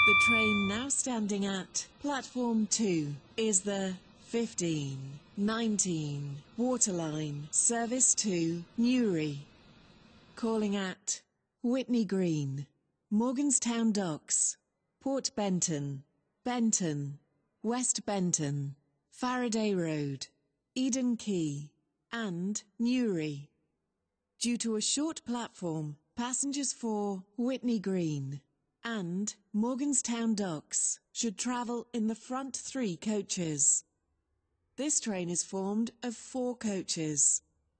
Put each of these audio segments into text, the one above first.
The train now standing at platform 2 is the 1519 Waterline service to Newry. Calling at Whitney Green, Morganstown Docks, Port Benton, Benton, West Benton, Faraday Road, Eden Quay and Newry. Due to a short platform, passengers for Whitney Green and Morganstown Docks should travel in the front 3 coaches. This train is formed of 4 coaches.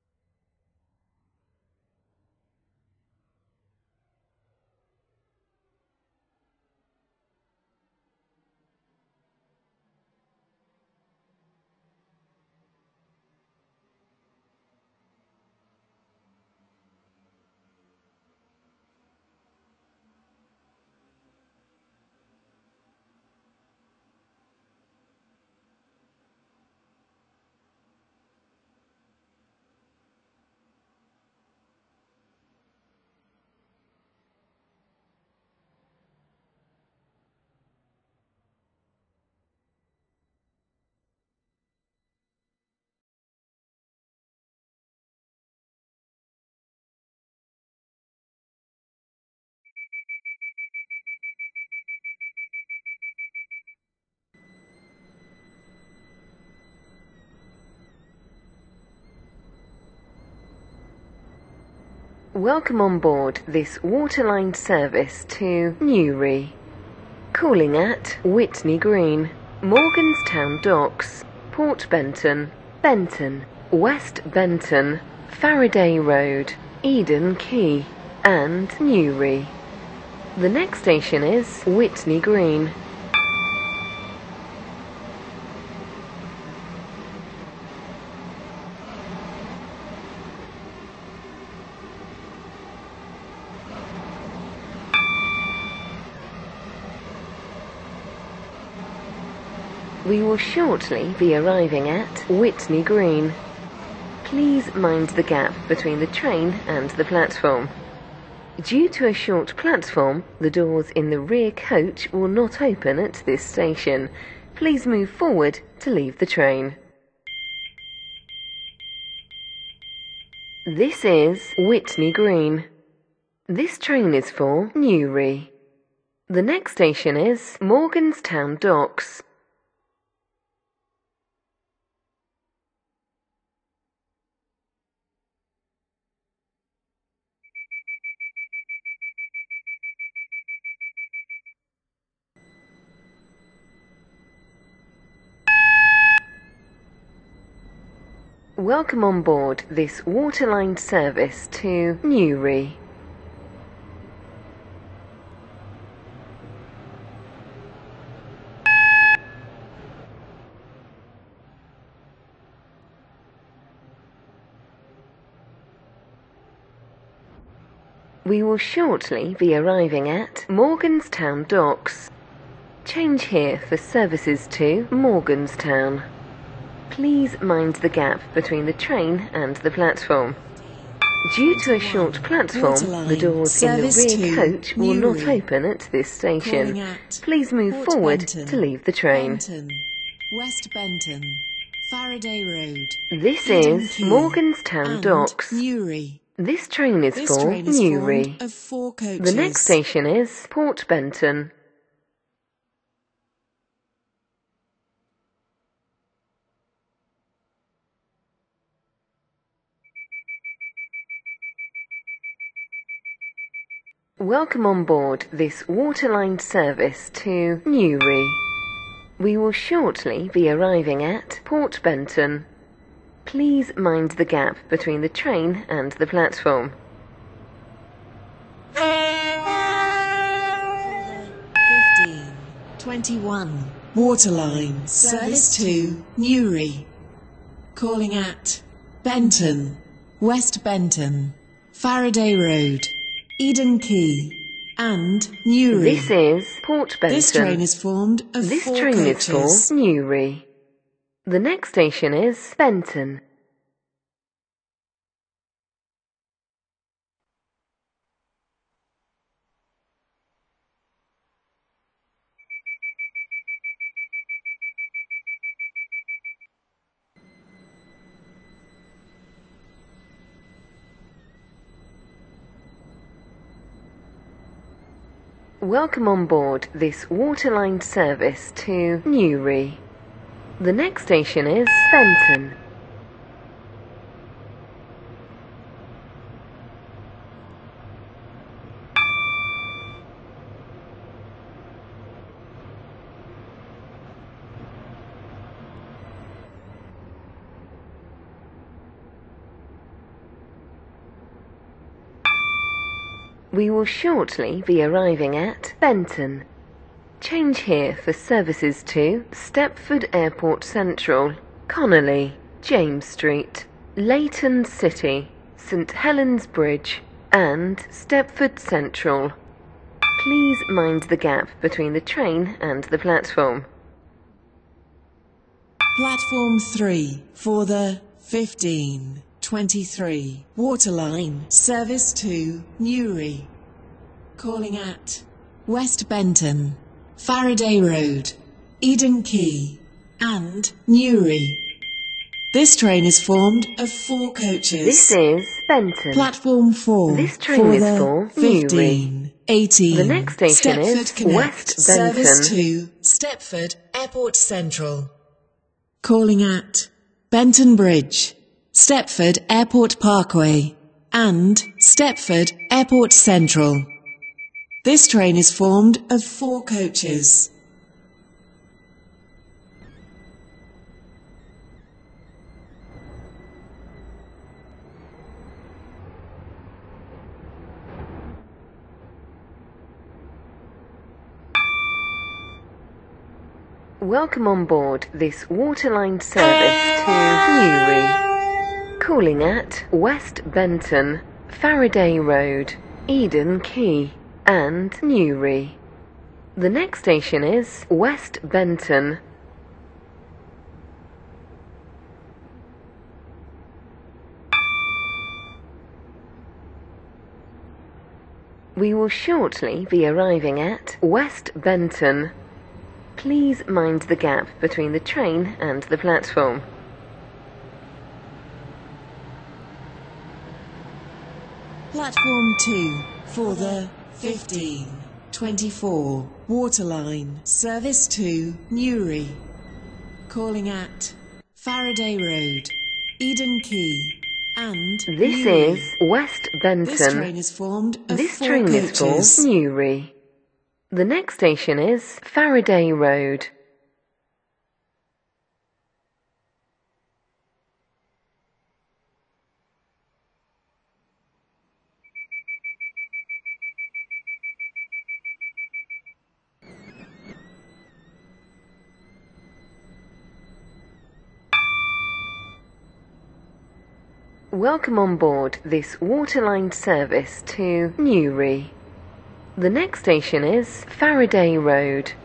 Welcome on board this Waterline service to Newry. Calling at Whitney Green, Morganstown Docks, Port Benton, Benton, West Benton, Faraday Road, Eden Quay and Newry. The next station is Whitney Green. We will shortly be arriving at Whitney Green. Please mind the gap between the train and the platform. Due to a short platform, the doors in the rear coach will not open at this station. Please move forward to leave the train. This is Whitney Green. This train is for Newry. The next station is Morganstown Docks. Welcome on board this Waterline service to Newry. We will shortly be arriving at Morganstown Docks. Change here for services to Morganstown. Please mind the gap between the train and the platform. Due to a short platform, the doors in the rear coach will not open at this station. Please move forward to leave the train. Benton, West Benton, Faraday Road. This is Morganstown Docks. Newry. This train is for Newry. Of 4 coaches. The next station is Port Benton. Welcome on board this Waterline service to Newry. We will shortly be arriving at Port Benton. Please mind the gap between the train and the platform. 1521 Waterline service to Newry. Calling at Benton, West Benton, Faraday Road, Eden Quay and Newry. This is Port Benton. This train is formed of 4 coaches. This train is for Newry. The next station is Benton. Welcome on board this Waterline service to Newry. The next station is Benton. We will shortly be arriving at Benton. Change here for services to Stepford Airport Central, Connolly, James Street, Leighton City, St Helens Bridge and Stepford Central. Please mind the gap between the train and the platform. Platform 3 for the 15:23 Waterline service to Newry. Calling at West Benton, Faraday Road, Eden Quay and Newry. This train is formed of 4 coaches. This is Benton. Platform 4 This train for is the for 15:18 The next station Stepford is Connect West service Benton. to Stepford Airport Central. Calling at Benton Bridge, Stepford Airport Parkway and Stepford Airport Central. This train is formed of 4 coaches. Welcome on board this Waterline service to Newry. Calling at West Benton, Faraday Road, Eden Quay and Newry. The next station is West Benton. We will shortly be arriving at West Benton. Please mind the gap between the train and the platform. Platform 2 for the 15:24 Waterline service to Newry. Calling at Faraday Road, Eden Quay and This Newry. is West Benton. This train is formed of This 4 train coaches. is for Newry. The next station is Faraday Road. Welcome on board this Waterline service to Newry. The next station is Faraday Road.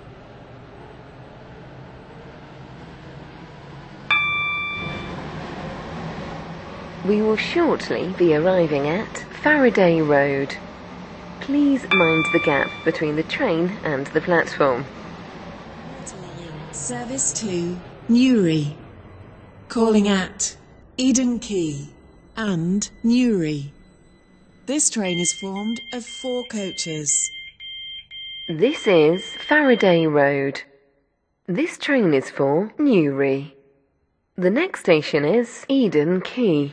We will shortly be arriving at Faraday Road. Please mind the gap between the train and the platform. Waterline service to Newry. Calling at Eden Quay and Newry. This train is formed of 4 coaches. This is Faraday Road. This train is for Newry. The next station is Eden Quay.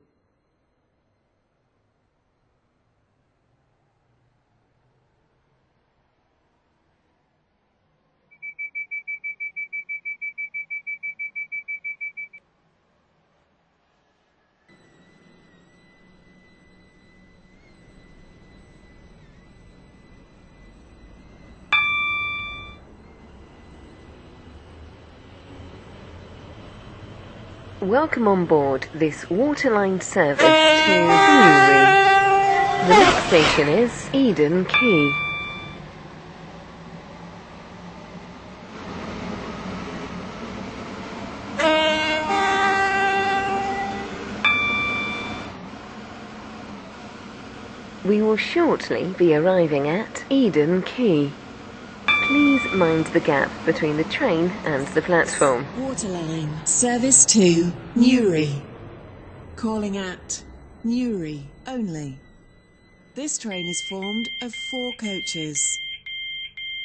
Welcome on board this Waterline service to Newry. The next station is Eden Quay. We will shortly be arriving at Eden Quay. Please mind the gap between the train and the platform. Waterline service to Newry. Calling at Newry only. This train is formed of 4 coaches.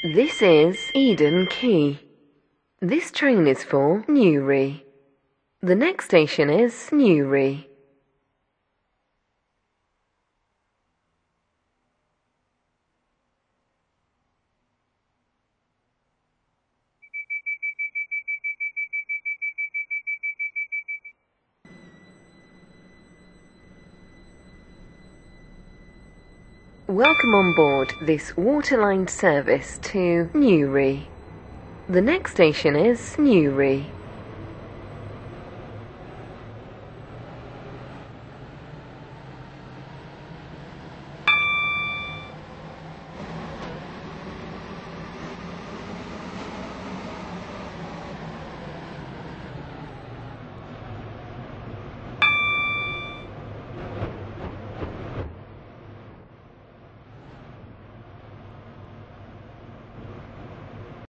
This is Eden Quay. This train is for Newry. The next station is Newry. Welcome on board this waterline service to Newry. The next station is Newry.